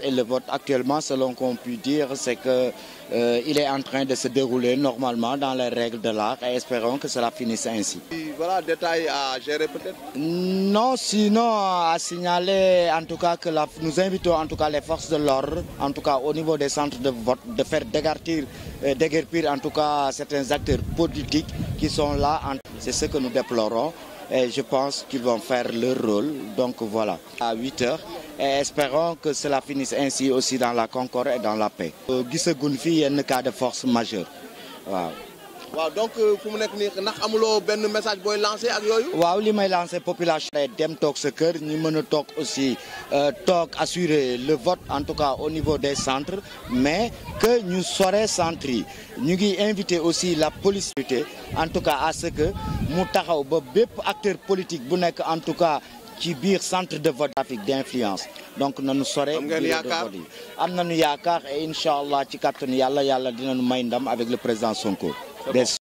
Et le vote actuellement, selon qu'on peut dire, c'est que il est en train de se dérouler normalement dans les règles de l'art et espérons que cela finisse ainsi. Voilà, détail à gérer peut-être. Non, sinon à signaler en tout cas que nous invitons en tout cas les forces de l'ordre, en tout cas au niveau des centres de vote, de faire déguerpir en tout cas certains acteurs politiques qui sont là. C'est ce que nous déplorons et je pense qu'ils vont faire leur rôle. Donc voilà, à 8 heures. Et espérons que cela finisse ainsi aussi dans la concorde et dans la paix. gisaguñ fi yenn cas de force majeure waaw. waaw donc fu mu nekk nii ndax amuloo benn message booy lancé ak yooyu. waaw li may lancé population. dem toog sa kër ñu mën a toog aussi assurer le vote en tout cas au niveau des centres mais que ñu sore centres yi ñu ngi invité aussi la police en tout cas à ce que mu taxaw ba bépp acteur politique bu nekk en tout cas ci biir centre de vote trafic d'influence donc nañu sore bureau de vote yi am nañu yaakaar et incha allah ci kàttanu yàlla dinañu may ndam avec le président Sonko.